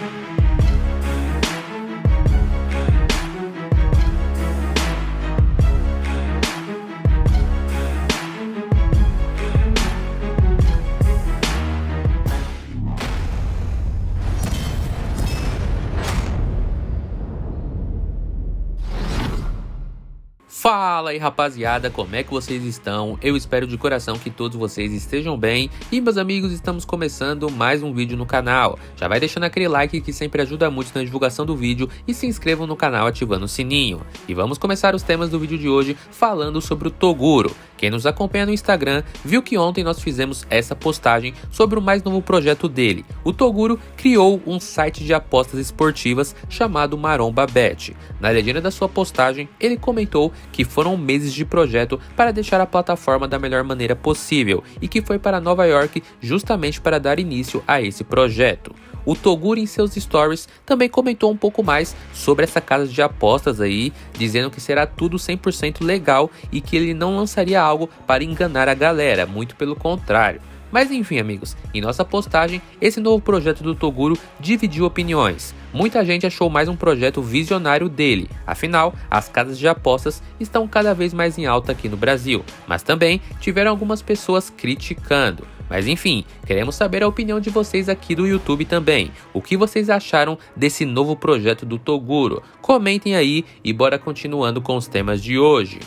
Fala aí rapaziada, como é que vocês estão? Eu espero de coração que todos vocês estejam bem. E meus amigos, estamos começando mais um vídeo no canal. Já vai deixando aquele like que sempre ajuda muito na divulgação do vídeo e se inscrevam no canal ativando o sininho. E vamos começar os temas do vídeo de hoje falando sobre o Toguro. Quem nos acompanha no Instagram viu que ontem nós fizemos essa postagem sobre o mais novo projeto dele. O Toguro criou um site de apostas esportivas chamado Maromba Bet. Na legenda da sua postagem, ele comentou que foram meses de projeto para deixar a plataforma da melhor maneira possível e que foi para Nova York justamente para dar início a esse projeto. O Toguro em seus stories também comentou um pouco mais sobre essa casa de apostas aí, dizendo que será tudo 100% legal e que ele não lançaria algo para enganar a galera, muito pelo contrário. Mas enfim amigos, em nossa postagem, esse novo projeto do Toguro dividiu opiniões. Muita gente achou mais um projeto visionário dele, afinal, as casas de apostas estão cada vez mais em alta aqui no Brasil, mas também tiveram algumas pessoas criticando. Mas enfim, queremos saber a opinião de vocês aqui do YouTube também. O que vocês acharam desse novo projeto do Toguro? Comentem aí e bora continuando com os temas de hoje.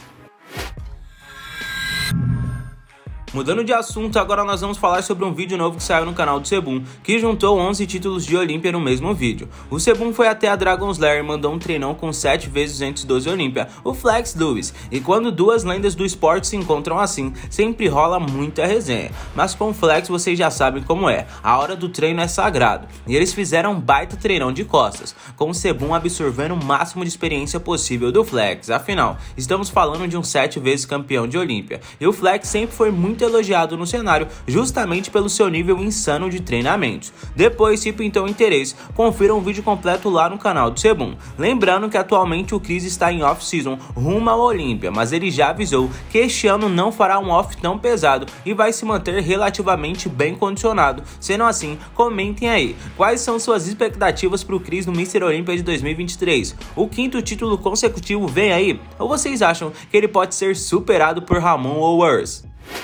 Mudando de assunto, agora nós vamos falar sobre um vídeo novo que saiu no canal do Sebum, que juntou 11 títulos de Olímpia no mesmo vídeo. O Sebum foi até a Dragon's Lair e mandou um treinão com 7 vezes 212 Olímpia, o Flex Lewis, e quando duas lendas do esporte se encontram assim, sempre rola muita resenha. Mas com o Flex vocês já sabem como é, a hora do treino é sagrado, e eles fizeram um baita treinão de costas, com o Sebum absorvendo o máximo de experiência possível do Flex, afinal, estamos falando de um 7 vezes campeão de Olímpia, e o Flex sempre foi muito elogiado no cenário justamente pelo seu nível insano de treinamentos. Depois, se pintou interesse, confira um vídeo completo lá no canal do Sebum. Lembrando que atualmente o Chris está em off-season rumo ao Olímpia, mas ele já avisou que este ano não fará um off tão pesado e vai se manter relativamente bem condicionado. Sendo assim, comentem aí, quais são suas expectativas para o Chris no Mr. Olímpia de 2023? O 5º título consecutivo vem aí? Ou vocês acham que ele pode ser superado por Ramon ou worse?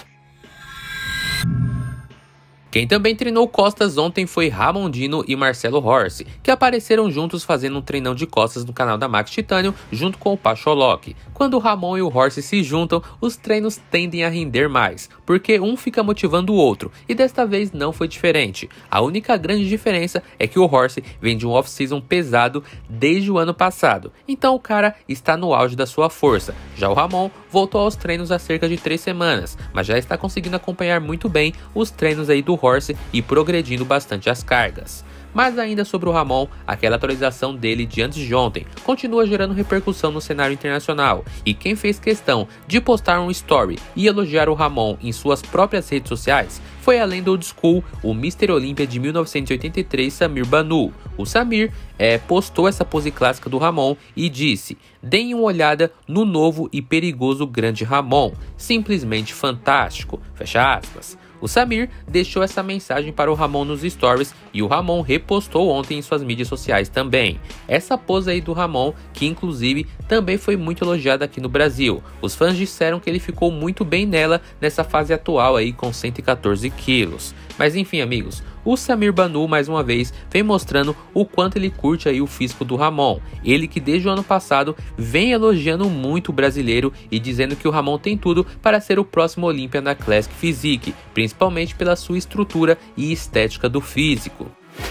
Quem também treinou costas ontem foi Ramondino e Marcelo Horse, que apareceram juntos fazendo um treinão de costas no canal da Max Titanium junto com o Pacholok. Quando o Ramon e o Horse se juntam, os treinos tendem a render mais, porque um fica motivando o outro, e desta vez não foi diferente. A única grande diferença é que o Horse vem de um off-season pesado desde o ano passado, então o cara está no auge da sua força. Já o Ramon voltou aos treinos há cerca de 3 semanas, mas já está conseguindo acompanhar muito bem os treinos aí do Horse e progredindo bastante as cargas. Mas ainda sobre o Ramon, aquela atualização dele de antes de ontem continua gerando repercussão no cenário internacional, e quem fez questão de postar um story e elogiar o Ramon em suas próprias redes sociais foi a lenda old school, o Mr. Olímpia de 1983, Samir Banu. O Samir postou essa pose clássica do Ramon e disse: "Deem uma olhada no novo e perigoso grande Ramon, simplesmente fantástico", fecha aspas. O Samir deixou essa mensagem para o Ramon nos stories e o Ramon repostou ontem em suas mídias sociais também. Essa pose aí do Ramon, que inclusive também foi muito elogiada aqui no Brasil. Os fãs disseram que ele ficou muito bem nela nessa fase atual aí com 114 quilos. Mas enfim amigos, o Samir Banu mais uma vez vem mostrando o quanto ele curte aí o físico do Ramon. Ele que desde o ano passado vem elogiando muito o brasileiro e dizendo que o Ramon tem tudo para ser o próximo Olímpia na Classic Physique, principalmente pela sua estrutura e estética do físico.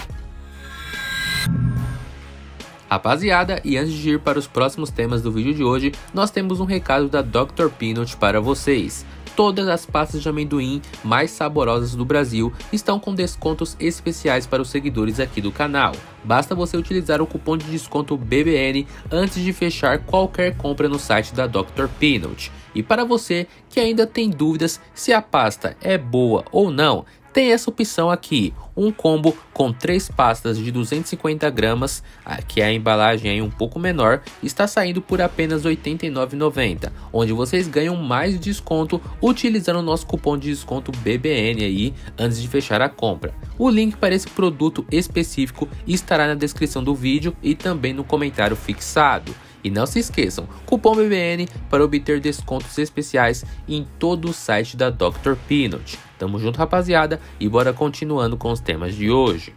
Rapaziada, e antes de ir para os próximos temas do vídeo de hoje, nós temos um recado da Dr. Peanut para vocês. Todas as pastas de amendoim mais saborosas do Brasil estão com descontos especiais para os seguidores aqui do canal. Basta você utilizar o cupom de desconto BBN antes de fechar qualquer compra no site da Dr. Peanut. E para você que ainda tem dúvidas se a pasta é boa ou não, tem essa opção aqui, um combo com 3 pastas de 250 gramas, que é a embalagem aí um pouco menor, está saindo por apenas R$ 89,90, onde vocês ganham mais desconto utilizando o nosso cupom de desconto BBN aí antes de fechar a compra. O link para esse produto específico estará na descrição do vídeo e também no comentário fixado. E não se esqueçam, cupom BBN para obter descontos especiais em todo o site da Dr. Peanut. Tamo junto, rapaziada, e bora continuando com os temas de hoje.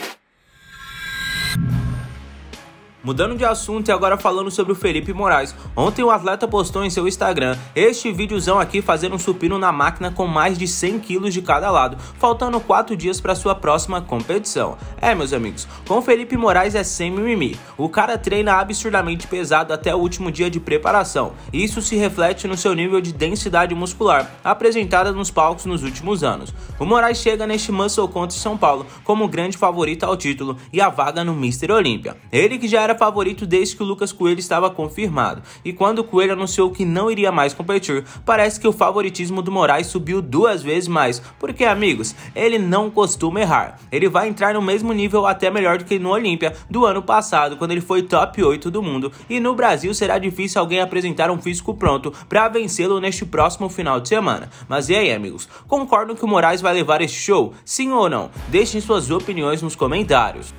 Mudando de assunto e agora falando sobre o Felipe Moraes. Ontem o atleta postou em seu Instagram este videozão aqui fazendo um supino na máquina com mais de 100 kg de cada lado, faltando 4 dias para sua próxima competição. Meus amigos, com o Felipe Moraes é sem mimimi. O cara treina absurdamente pesado até o último dia de preparação. Isso se reflete no seu nível de densidade muscular, apresentada nos palcos nos últimos anos. O Moraes chega neste Muscle Contest São Paulo como grande favorito ao título e a vaga no Mr. Olympia. Ele que já era favorito desde que o Lucas Coelho estava confirmado, e quando o Coelho anunciou que não iria mais competir, parece que o favoritismo do Moraes subiu 2 vezes mais, porque amigos, ele não costuma errar. Ele vai entrar no mesmo nível até melhor do que no Olympia do ano passado, quando ele foi top 8 do mundo, e no Brasil será difícil alguém apresentar um físico pronto para vencê-lo neste próximo final de semana. Mas e aí, amigos, concordam que o Moraes vai levar este show? Sim ou não? Deixem suas opiniões nos comentários.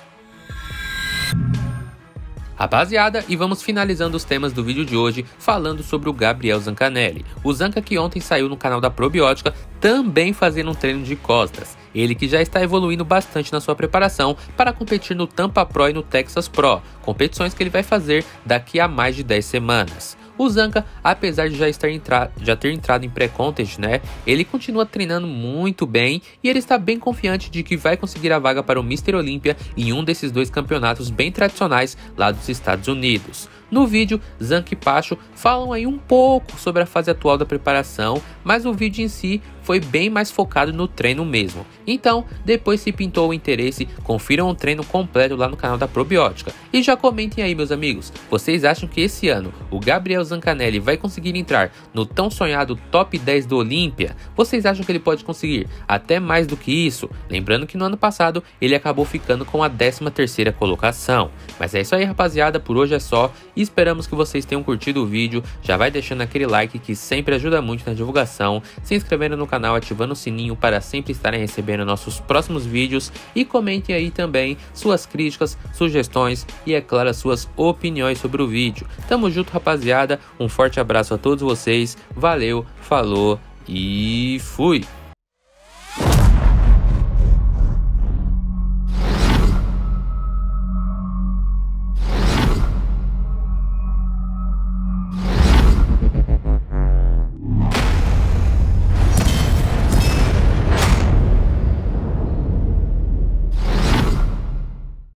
Rapaziada, e vamos finalizando os temas do vídeo de hoje falando sobre o Gabriel Zancanelli. O Zanca que ontem saiu no canal da Probiótica também fazendo um treino de costas. Ele que já está evoluindo bastante na sua preparação para competir no Tampa Pro e no Texas Pro, competições que ele vai fazer daqui a mais de 10 semanas. O Zanca, apesar de já ter entrado em pré-contest, né, ele continua treinando muito bem e ele está bem confiante de que vai conseguir a vaga para o Mr. Olympia em um desses 2 campeonatos bem tradicionais lá dos Estados Unidos. No vídeo, Zanca e Pacho falam aí um pouco sobre a fase atual da preparação, mas o vídeo em si foi bem mais focado no treino mesmo. Então, depois se pintou o interesse, confiram o treino completo lá no canal da Probiótica. E já comentem aí, meus amigos, vocês acham que esse ano o Gabriel Zancanelli vai conseguir entrar no tão sonhado top 10 do Olympia? Vocês acham que ele pode conseguir até mais do que isso? Lembrando que no ano passado ele acabou ficando com a 13ª colocação. Mas é isso aí, rapaziada, por hoje é só. Esperamos que vocês tenham curtido o vídeo, já vai deixando aquele like que sempre ajuda muito na divulgação, se inscrevendo no canal, ativando o sininho para sempre estarem recebendo nossos próximos vídeos e comentem aí também suas críticas, sugestões e é claro suas opiniões sobre o vídeo. Tamo junto, rapaziada, um forte abraço a todos vocês, valeu, falou e fui!